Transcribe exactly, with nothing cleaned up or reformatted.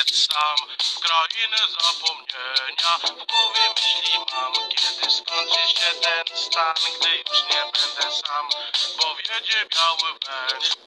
uciec sam w krainę zapomnienia. W głowie myśli mam, kiedy skończy się ten stan, gdy już nie będę sam, bo wiedzie biały węż.